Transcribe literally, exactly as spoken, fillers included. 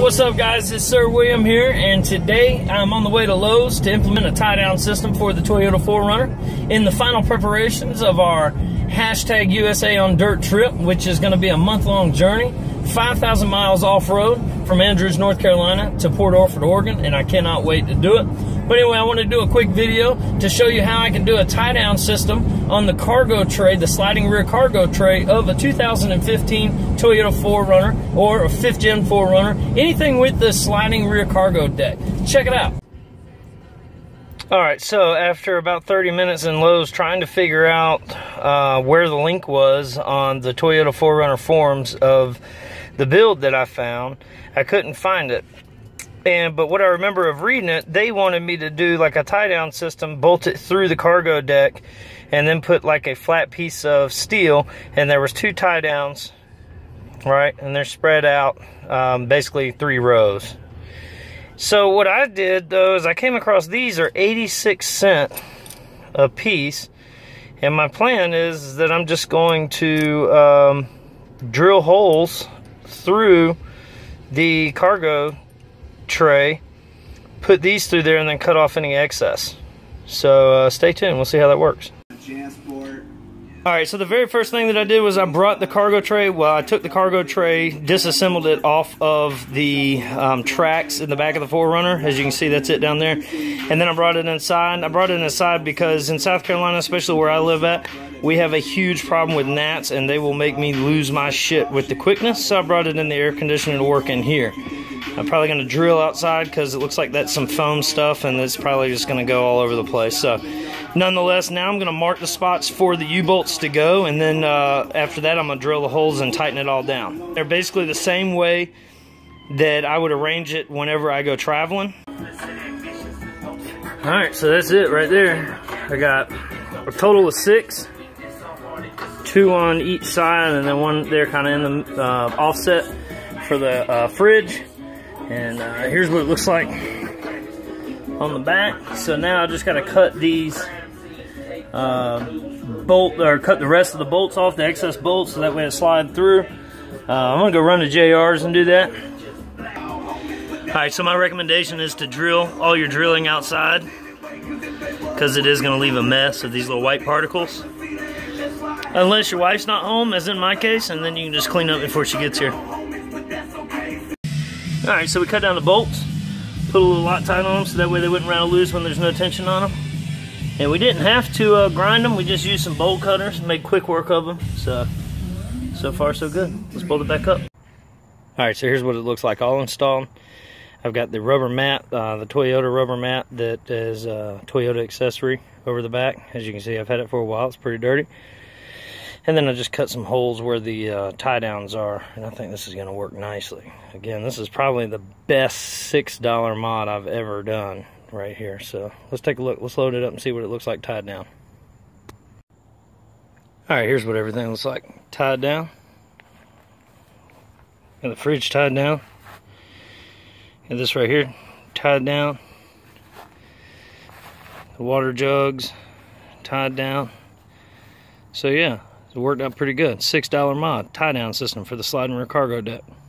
What's up, guys? It's Sir William here, and today I'm on the way to Lowe's to implement a tie-down system for the Toyota four runner in the final preparations of our hashtag U S A on Dirt trip, which is going to be a month-long journey, five thousand miles off-road from Andrews, North Carolina to Port Orford, Oregon, and I cannot wait to do it. But anyway, I want to do a quick video to show you how I can do a tie-down system on the cargo tray, the sliding rear cargo tray of a two thousand fifteen Toyota four runner or a fifth gen four runner, anything with the sliding rear cargo deck. Check it out. Alright, so after about thirty minutes in Lowe's trying to figure out uh, where the link was on the Toyota four runner forums of the build that I found, I couldn't find it. And but what I remember of reading it, they wanted me to do like a tie-down system, bolt it through the cargo deck, and then put like a flat piece of steel, and there was two tie-downs, right? And they're spread out, um, basically three rows. So what I did though is I came across these are eighty-six cents a piece, and my plan is that I'm just going to um, drill holes through the cargo tray, put these through there, and then cut off any excess. So uh, stay tuned, we'll see how that works. Alright, so the very first thing that I did was I brought the cargo tray, well I took the cargo tray, disassembled it off of the um, tracks in the back of the four runner. As you can see, that's it down there. And then I brought it inside. I brought it inside because in South Carolina, especially where I live at, we have a huge problem with gnats, and they will make me lose my shit with the quickness. So I brought it in the air conditioner to work in here. I'm probably going to drill outside because it looks like that's some foam stuff, and it's probably just going to go all over the place. So nonetheless, now I'm going to mark the spots for the U-bolts to go, and then uh, after that I'm going to drill the holes and tighten it all down. They're basically the same way that I would arrange it whenever I go traveling. Alright, so that's it right there. I got a total of six. Two on each side, and then one there kind of in the uh, offset for the uh, fridge. And uh, here's what it looks like on the back. So now I just got to cut these uh, bolt, or cut the rest of the bolts off, the excess bolts, so that way it slides through. Uh, I'm gonna go run to J R's and do that. Alright, so my recommendation is to drill all your drilling outside, because it is gonna leave a mess of these little white particles. Unless your wife's not home, as in my case, and then you can just clean up before she gets here. Alright, so we cut down the bolts, put a little Loctite on them so that way they wouldn't rattle loose when there's no tension on them. And we didn't have to uh, grind them, we just used some bolt cutters and made quick work of them. So, so far so good. Let's bolt it back up. Alright, so here's what it looks like all installed. I've got the rubber mat, uh, the Toyota rubber mat that is a Toyota accessory over the back. As you can see, I've had it for a while, it's pretty dirty. And then I just cut some holes where the uh, tie downs are, and I think this is going to work nicely. Again, this is probably the best six dollar mod I've ever done right here. So let's take a look. Let's load it up and see what it looks like tied down. Alright, here's what everything looks like tied down. Got the fridge tied down. And this right here tied down. The water jugs tied down. So yeah. It worked out pretty good. six dollar mod tie-down system for the sliding rear cargo deck.